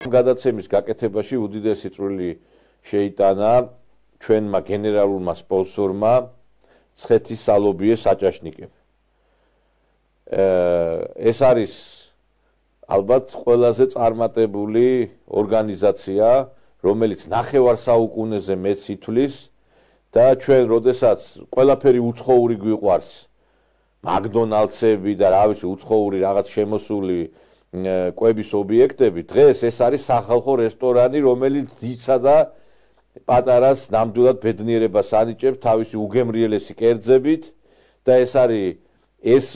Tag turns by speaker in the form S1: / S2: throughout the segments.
S1: გადაცემის გაკეთებაში უდიდესი წვლილი შეიტანა ჩვენმა გენერალურმა სპონსორმა ცხეთის სალობიე საჭაშნიკები. ეს არის ალბათ ყველაზე წარმატებული ორგანიზაცია, რომელიც ნახევარ საუკუნეზე მეც ითვლის და ჩვენ როდესაც ყველაფერი უცხოური გვიყვარს, მაკდონალდსები და რა ვიცი უცხოური რაღაც შემოსული კვების ობიექტები, დღეს ეს არის სახალხო რესტორანი, რომელიც ძიცა და პატარას ნამდვილად ბედნიერებას ანიჭებს თავისი უგემრიელესი კერძებით და ეს არის ეს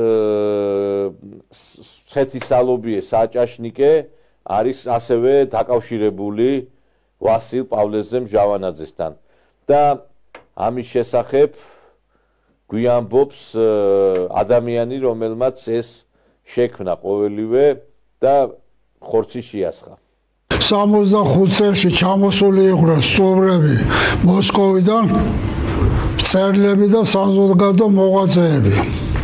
S1: ცხეთის სალობიე საჭაშნიკე არის ასევე დაკავშირებული ვასილ პავლეზე მჟავანაძესთან და ამის შესახებ გვიამბობს ადამიანი, რომელმაც ეს შექმნა ყოველივე და ხორცი შეასხა.
S2: 65 წელში ჩამოსული იყო სტუმრები მოსკოვიდან, მწერლები და საზოგადო მოღვაწეები.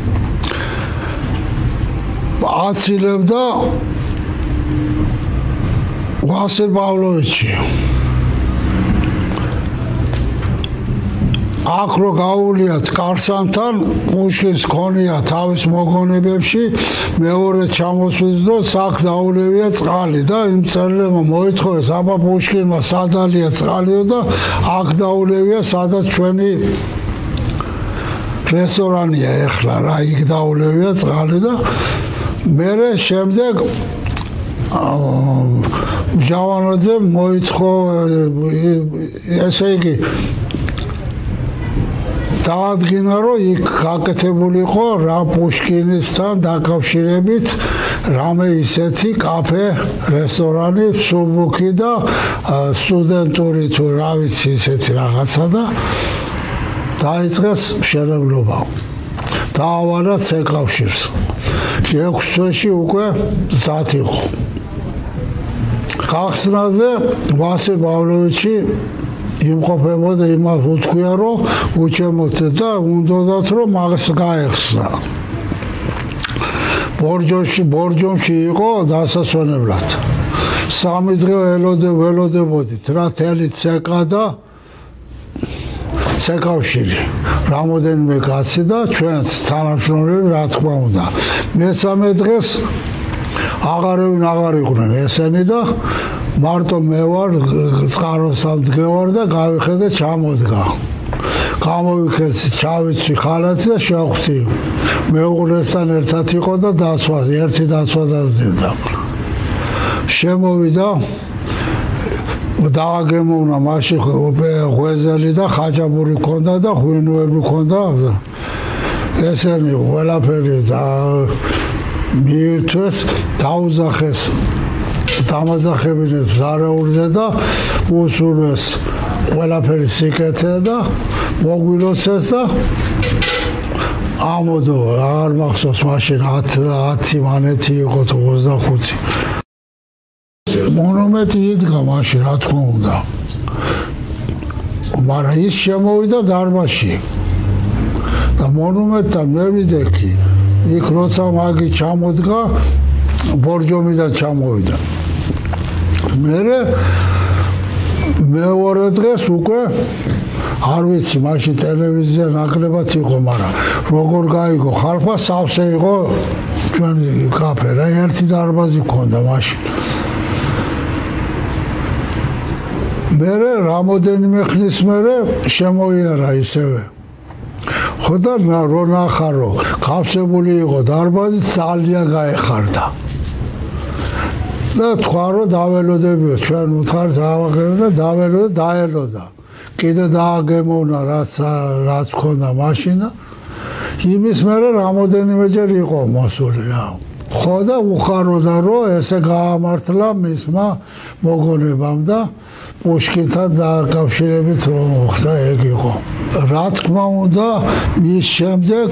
S2: აცილებდა ვასილ პავლოვიჩი. აქ რო გაუვლიათ კარსანთან, პუშკინს ქონია თავის მოგონებებში, მეორე ჩამოსვლის დროს აქ დაულევია წყალი და იმ წერლებმა მოითხოვეს აბა პუშკინმა სადალია წყალიო და აქ დაულევია სადაც ჩვენი რესტორანია ეხლა რა, იქ დაულევია წყალი და მერე შემდეგ მჟავანაძემ მოითხოვა ესე იგი დაადგინა რომ იქ გაკეთებულიყო რა პუშკინისთან დაკავშირებით რამე ისეთი კაფე, რესტორანი, სუბუქი და სტუდენტური თუ რა ვიცი ისეთი რაღაცა და დაიწყეს მშენებლობა. დაავალა ცეკავშირს. 6 თვეში უკვე მზად იყო. გახსნაზე ვასილ პავლოვიჩი იმყოფებოდა, იმას უთქვია რომ უჩემოთ და უნდათ რომ მაგას გაეხსნა. ბორჯომში იყო დასასვენებლად. 3 დღე ველოდებოდით რა თელი ცეკა და ცეკავშირი. რამოდენიმე კაცი და ჩვენც თანამშრომლები რა თქმა უნდა. მესამე დღეს აღარ იყვნენ ესენი და მარტო მე ვარ წყაროსთან მდგევარ და გავიხედე ჩამოდგა. გამოვიქეცი, ჩავიცვი ხალათი და შევხვდი. მეუღლესთან ერთად იყო და დაცვა, ერთი დაცვა დაძებდა. შემოვიდა დააგემოვნა მაშინ ღვეზელი და ხაჭაპური ქონდა და ღვინოები ქონდა. ესენი ყველაფერი და მიირთვეს, დაუძახეს დამაზახებინებს ზარეულზე და უსურვეს ყველაფერი სიკეთე და მოგვილოცეს და ამოდო აღარ მახსოვს მაშინ 10 მანეთი იყო თუ 25. მონუმენტი იდგა მაშინ რა თქმა უნდა. მაგრამ ის შემოვიდა დარბაზში და მონუმენტთან მე ვიდექი იქ როცა მაგი ჩამოდგა ბორჯომიდან ჩამოვიდა. მეორე დღეს უკვე არ ვიცი მაშინ ტელევიზია ნაკლებად იყო, მაგრამ როგორ გაიგო ხალხმა სავსე იყო ჩვენი კაფე რა, ერთი დარბაზი ქონდა მაშინ. მერე რამოდენიმე ხნის მერე შემოიარა ისევე. ხო და რო ნახარო გავსებული იყო დარბაზი ძალიან გაეხარდა. და თქვა რომ დაველოდებიო ჩვენ უთხარს ავაღებდა და დაველოდა დაელოდა. კიდე დააგემოვნა რაც ქონდა მაშინა. იმის მერე რამოდენიმეჯერ იყო მოსული რა. ხო და უხაროდა რომ ესე გაამართლა მისმა მოგონებამ და პუშკინთან დაკავშირებით რომ ხსა ეგ იყო. რა თქმა უნდა მის შემდეგ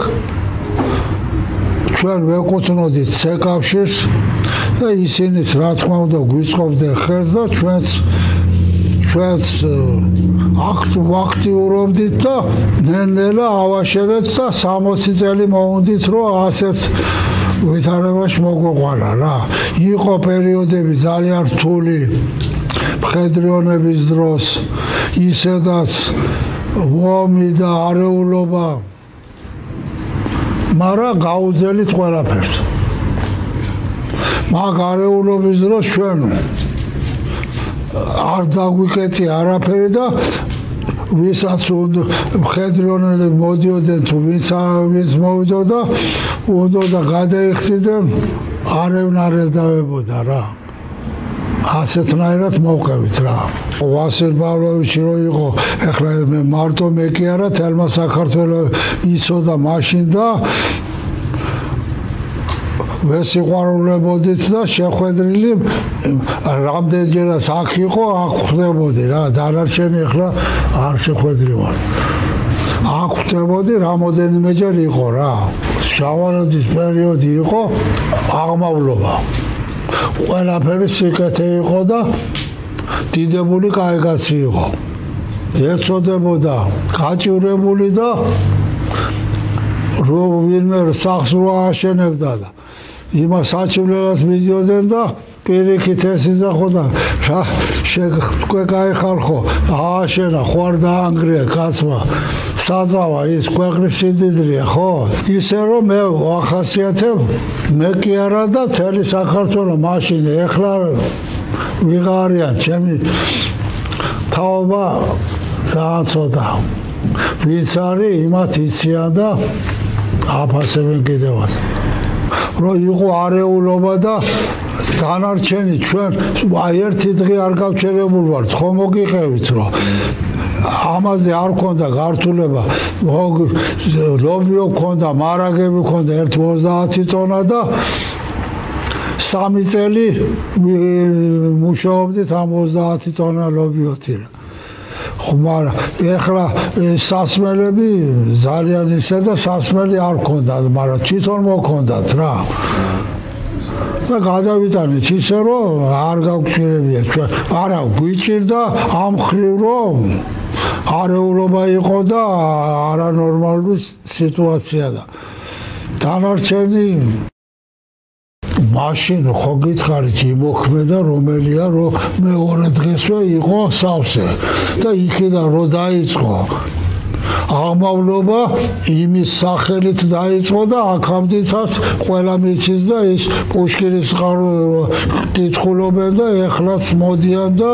S2: ჩვენ ვეკუთვნოდით ცეკავშირს და ისინიც რა თქმა უნდა გვიწყობდნენ ხელს და ჩვენც აქტიურობდით და ნელ-ნელა ავაშერეთ და 60 წელი მოვუნდით რომ ასეთ ვითარებაში მოგვიყვანა რა. იყო პერიოდები ძალიან რთული მხედრიონების დროს, ისედაც ომი და არეულობა, მაგრამ გაუძელით ყველაფერს. მაგ არეულობის დროს ჩვენ არ დაგვიკეტი არაფერი და ვისაც მხედრიონები მოდიოდნენ თუ ვინც მოვიდოდა, უნდა გადაიხდიდნენ, არევნარედავებოდა რა. ასეთნაირად მოვყევით რა. ვასილ პავლოვიჩი რო იყო, ეხლა მე მარტო მე კი არა, თელმა საქართველოს იცოდა მაშინ და ვესიყვარულებოდით და შეხვედრილი რამდენჯერაც აქ იყო, აქ ხვდებოდი რა, დანარჩენი ეხლა არ შეხვედრივარ. აქ ხვდებოდი, რამოდენიმეჯერ იყო რა. შავარაძის პერიოდი იყო, აღმავლობა. ყველაფერი სიკეთე იყო და დიდებული კაი კაცი იყო. ეწოდებოდა გაჭირებული და რო ვინმე სახს რო აშენებდა და იმას საჩივლელად მიდიოდნენ და პირიქით ეს იძახო და რა თქვენ კაი ხალხო, ააშენა ხوار დაანგრია კაცმა. საძავა ის ქვეყნის სიმდიდრეა ხო? ისე რომ მე ვახასიათებ, მე კი არა და მთელი საქართველოს მაშინ ეხლა ვიღარიან ჩემი თაობა ძალიან ცოტა. ვინც არის იმათ იციან და აფასებენ კიდევაც. რო იყო არეულობა და დანარჩენი ჩვენ ერთი დღე არ გავჩერებულ ვართ, ხო მოგიყევით რომ ამაზე არ ქონდა გართულება, ლობიო ქონდა, მარაგები ქონდა 1.30 ტონა და 3 წელი მუშაობდით ამ 30 ტონა ლობიოთი. მაგრამ ეხლა სასმელები ძალიან ისე და სასმელი არ ქონდათ, მაგრამ თვითონ მოქონდათ რა. და გადავიტანეთ ისე რომ არ გავგვჭირებია ჩვენ. არა, გვიჭირდა ამ ხრივ რომ არეულობა იყო და არანორმალური სიტუაცია და დანარჩენი მაშინ ხო გითხარით იმოქმედა რომელია რომ მეორე დღესვე იყო სავსე და იქიდან რო დაიწყო აღმავლობა იმის სახელით დაიწყო და აქამდეც ყველა მიცის და ის პუშკინის წყარო კითხულობენ და ეხლაც მოდიან და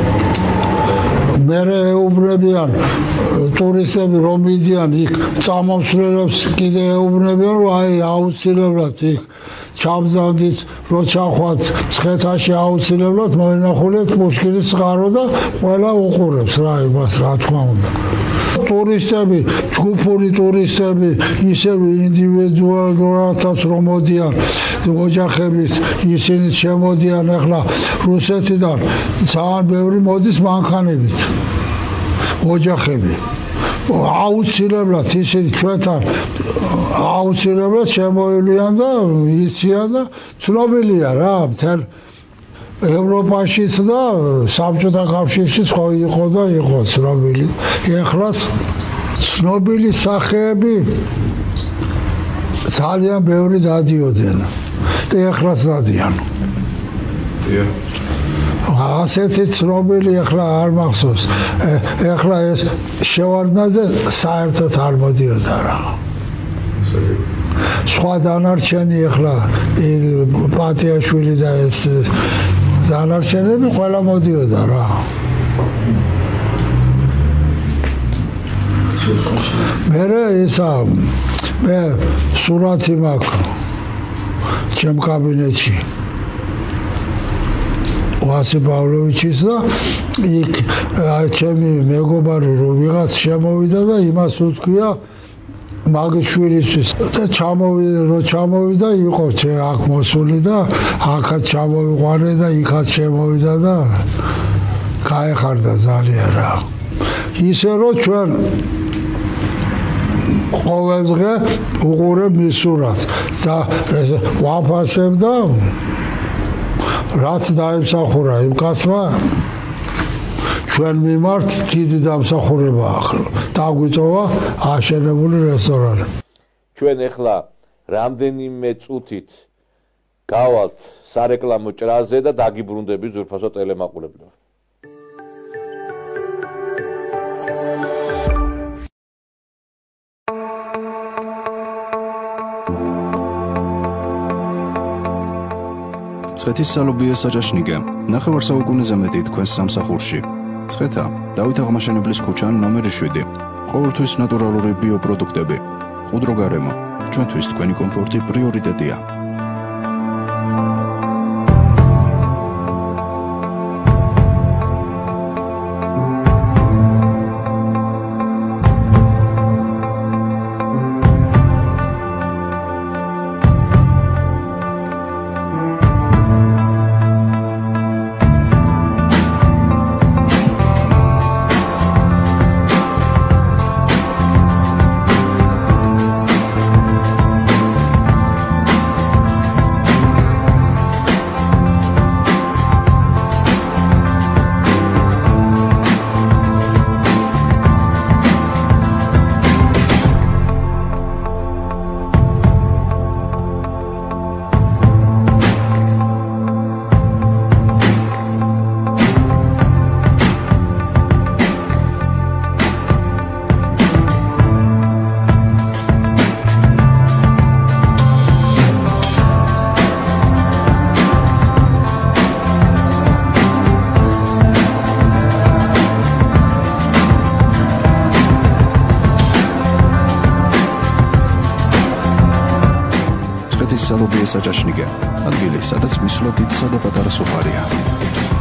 S2: მერე ეუბნებიან ტურისტები რომ მიდიან იქ წამომსვლელებს კიდე ეუბნებიან რომ აი აუცილებლად იქ ჩამზადით რო ჩახვათ მცხეთაში აუცილებლად მოინახულეთ პუშკინის წყარო და ყველა უყურებს რა იმას რა თქმა უნდა. ტურისტები, ჯგუფური ტურისტები, ისევ ინდივიდუალურადაც რომ მოდიან ოჯახებით, ისინი შემოდიან ახლა რუსეთიდან, ძალიან ბევრი მოდის მანქანებით. ოჯახები. აუცილებლად ისინი ჩვენთან აუცილებლად შემოივლიან და იციან და ცნობილია რა, მთელ ევროპაშიც და საბჭოთა კავშირშიც ხო იყო და იყო ცნობილი. ეხლაც ცნობილი სახეები ძალიან ბევრი დადიოდნენ და ეხლაც დადიან. ასეთი ცნობილი ეხლა არ მახსოვს. ეხლა ეს შევარდნაძე საერთოდ არ მოდიოდა რა. სხვა დანარჩენი ეხლა პატიაშვილი და ეს დანარჩენები ყველა მოდიოდა რა. მერე ისა მე სურათი მაქვს ჩემ კაბინეტში ვასილ პავლოვიჩის და იქ ჩემი მეგობარი რომ ვიღაც შემოვიდა და იმას უთქვია მაგის შვილისთვის და ჩამოვიდა იყო აქ მოსული და აქაც ჩამოვიყვანე და იქაც შემოვიდა და გაეხარდა ძალიან რა. ისე რომ ჩვენ ყოველ დღე უყურებ მის სურათს და ვაფასებ და რაც დაიმსახურა იმ კაცმა ჩვენ მიმართ დიდი დამსახურება ახლა დაგვიტოვა აშენებული რესტორანი.
S1: ჩვენ ახლა რამდენიმე წუთით გავალთ სარეკლამო ჭრაზე და დაგიბრუნდები ძვირფასო ტელემაყურებლებო.
S3: ცხეთის სალობია საჭაშნიკე, ნახევარსაუკუნეზე მეტი თქვენს სამსახურში. ცხეთა, დავით აღმაშენებლის ქუჩა ნომერი 7. ყოველთვის ნატურალური ბიოპროდუქტები. ყუდრო გარემო, ჩვენთვის თქვენი კომფორტი პრიორიტეტია. სალობია საჭაშნიკე, ადგილი, სადაც მისვლა დიდსა და პატარა სუფარია.